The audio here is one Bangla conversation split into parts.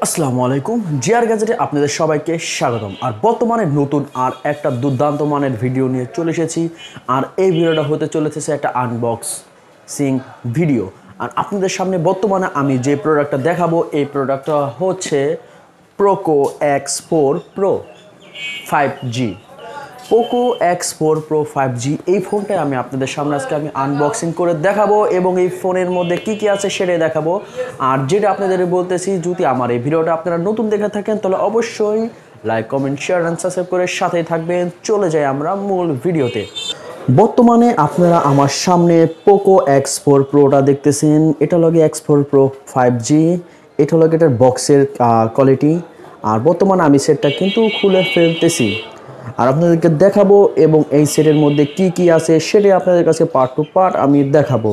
আসসালামু আলাইকুম জিআর গ্যাজেটে আপনাদের সবাইকে স্বাগতম। আর বর্তমানে নতুন আর একটা দুর্দান্ত মানের ভিডিও নিয়ে চলে এসেছি। আর এই ভিডিওটা হতে চলেছে একটা আনবক্সিং ভিডিও। আর আপনাদের সামনে বর্তমানে আমি যে প্রোডাক্টটা দেখাবো এই প্রোডাক্টটা হচ্ছে Poco X4 Pro 5G। Poco X4 Pro 5G এই ফোনটা আমি আপনাদের সামনে আজকে আনবক্সিং করে দেখাবো এবং এই ফোনের মধ্যে কি আছে সেটাই দেখাবো। আর যেটা আপনাদের বলতেছি, যদি আমার এই ভিডিওটা আপনারা নতুন দেখে থাকেন তাহলে অবশ্যই like comment share and subscribe করে সাথেই থাকবেন। চলে যাই আমরা মূল ভিডিওতে। বর্তমানে আপনারা আমার সামনে পোকো X4 Proটা দেখতেছেন। এটা হলো X4 Pro 5G। এটা হলো এটার বক্সের কোয়ালিটি। আর বর্তমানে আমি সেটটা কিন্তু খুলে ফেলতেছি আর আপনাদেরকে দেখাবো এবং এই সেটের মধ্যে কি আছে সেটাই আপনাদের কাছে পার্ট টু পার্ট আমি দেখাবো।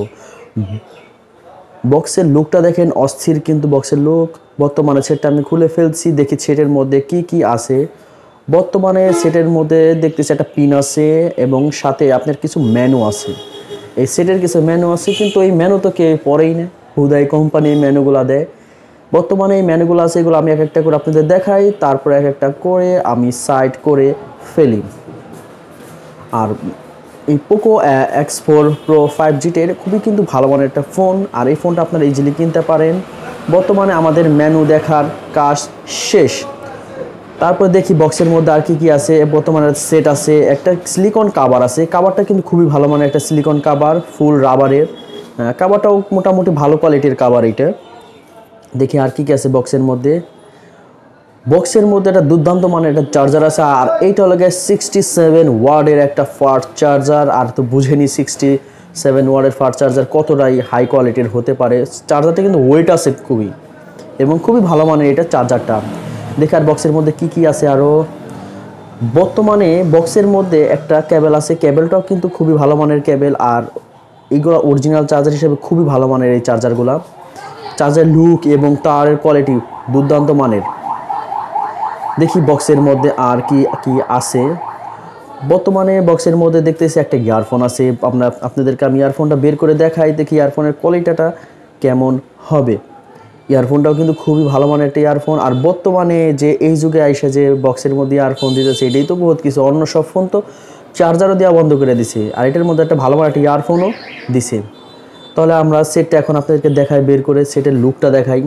বক্সের লুকটা দেখেন, অস্থির কিন্তু বক্সের লুক। বর্তমানে সেটটা আমি খুলে ফেলছি, দেখি সেটের মধ্যে কি আছে। বর্তমানে সেটের মধ্যে দেখতেছি একটা পিন আছে এবং সাথে আপনার কিছু মেনু আছে। এই সেটের কিছু মেনু আছে, কিন্তু এই মেনু তো কেউ পড়েই না, হুদাই কোম্পানি মেনুগুলো দেয়। বর্তমানে এই মেনুগুলো আছে, এগুলো আমি এক একটা করে আপনাদের দেখাই, তারপরে এক একটা করে আমি সাইড করে ফেলি। আর এই পোকো X4 Pro 5G-টের খুবই কিন্তু ভালো মানের একটা ফোন। আর এই ফোনটা আপনারা ইজিলি কিনতে পারেন। বর্তমানে আমাদের মেনু দেখার কাজ শেষ। তারপর দেখি বক্সের মধ্যে আর কি আছে। বর্তমানে সেট আছে, একটা সিলিকন কাভার আছে। কাভারটা কিন্তু খুবই ভালো মানের একটা সিলিকন কাভার, ফুল রাবারের। কাভারটাও মোটামুটি ভালো কোয়ালিটির কাভার। এটা দেখি আর কি আছে বক্সের মধ্যে। বক্সের মধ্যে একটা দুর্দান্ত মানের একটা চার্জার আছে। আর এইটা হলো 67 ওয়াটের একটা ফাস্ট চার্জার। আর তো বুঝেনি 67 ওয়াটের ফাস্ট চার্জার কতটাই হাই কোয়ালিটির হতে পারে। চার্জারটা কিন্তু ওয়েট আছে খুবই, এবং খুবই ভালো মানের এটা চার্জারটা। দেখি আর বক্সের মধ্যে কি আছে আরও। বর্তমানে বক্সের মধ্যে একটা কেবল আছে, কেবলটাও কিন্তু খুবই ভালো মানের কেবল। আর এইগুলো অরিজিনাল চার্জার হিসেবে খুবই ভালো মানের এই চার্জারগুলো। চার্জার লুক এবং তারের কোয়ালিটি দুর্দান্ত মানের। দেখি বক্সের মধ্যে আর কি আছে। বর্তমানে বক্সের মধ্যে দেখতেছি একটা ইয়ারফোন আছে। আপনাদেরকে আমি ইয়ারফোনটা বের করে দেখাই, দেখি ইয়ারফোনের কোয়ালিটিটা কেমন হবে। ইয়ারফোনটাও কিন্তু খুবই ভালো মানের একটা ইয়ারফোন। আর বর্তমানে যে এই যুগে আইসে যে বক্সের মধ্যে ইয়ারফোন দিতেছে, এটাই তো বহুত কিছু। অন্য সব ফোন তো চার্জারও দেওয়া বন্ধ করে দিছে, আর এটার মধ্যে একটা ভালো মানের একটা ইয়ারফোনও দিছে। তাহলে আমরা সেটটা এখন আপনাদেরকে দেখাই, বের করে সেটের লুকটা দেখাই।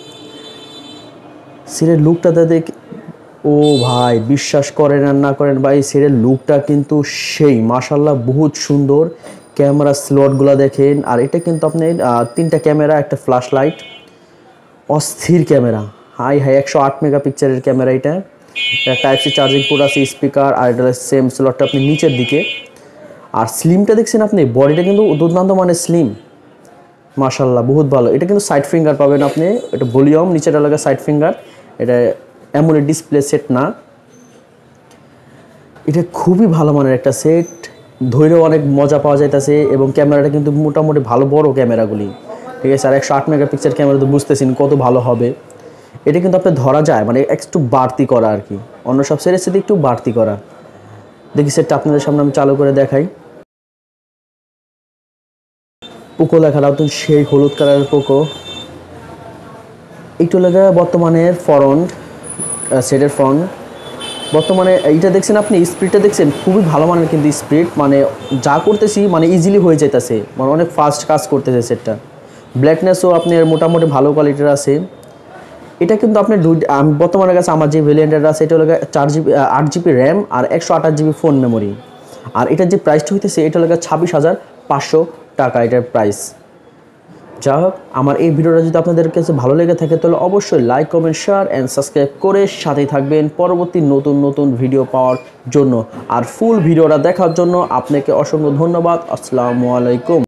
সেটের লুকটাতে ও ভাই, বিশ্বাস করেন আর না করেন ভাই, সেটের লুকটা কিন্তু সেই মাশাআল্লাহ বহুত সুন্দর। ক্যামেরা স্লটগুলো দেখেন। আর এটা কিন্তু আপনি 3টা ক্যামেরা, একটা ফ্ল্যাশ লাইট, অস্থির ক্যামেরা। হাই 108 মেগাপিক্সেলের ক্যামেরা। এটা টাইপ-সি চার্জিং পোর্ট আছে, স্পিকার। আর এটা সেম স্লটটা আপনি নিচের দিকে। আর স্লিমটা দেখছেন আপনি, বডিটা কিন্তু দুর্দান্ত মানে স্লিম, মাশাআল্লাহ বহুত ভালো। এটা কিন্তু সাইড ফিঙ্গার পাবেন আপনি। এটা ভলিউম, নিচেটা লাগা সাইড ফিঙ্গার। এটা এমন ডিসপ্লে সেট না, এটা খুবই ভালো মানের একটা সেট। ধৈর্য অনেক মজা পাওয়া যাইতেছে এবং ক্যামেরাটা কিন্তু মোটামুটি ভালো বড় ক্যামেরাগুলি, ঠিক আছে। আর 108 মেগাপিক্সেল ক্যামেরা তো বুঝতেছেন কত ভালো হবে। এটা কিন্তু আপনি ধরা যায়, মানে একটু বাড়তি করা আর কি, অন্য সব সেটের সাথে একটু বাড়তি করা। দেখি সেটটা আপনাদের সামনে আমি চালু করে দেখাই। পোকো লেখাটাও তো সেই হলুদ কালারের পোকো। একটু লেখা বর্তমানে ফ্রন্ট সেটের ফ্রন্ট। বর্তমানে এইটা দেখছেন আপনি, স্পিডটা দেখছেন খুবই ভালো মানের কিন্তু স্পিড, মানে যা করতেছি মানে ইজিলি হয়ে যাইতেছে, মানে অনেক ফাস্ট কাজ করতেছে সেটটা। ব্ল্যাকনেসও আপনার মোটামুটি ভালো কোয়ালিটির আছে। এটা কিন্তু আপনার বর্তমানে কাছে আমার যে ভেরিয়েন্টটা আছে এটা হলো 8GB র্যাম আর 128GB ফোন মেমোরি। আর এটার যে প্রাইসটা হইতেছে এটা হলো 26,500 টাকা এটার প্রাইস। যা হোক, আমার এই ভিডিওটা যদি আপনাদের কাছে ভালো লেগে থাকে তাহলে অবশ্যই like comment share and subscribe করে সাথেই থাকবেন পরবর্তী নতুন ভিডিও পাওয়ার জন্য। আর ফুল ভিডিওটা দেখার জন্য আপনাকে অসংখ্য ধন্যবাদ। আসসালামু আলাইকুম।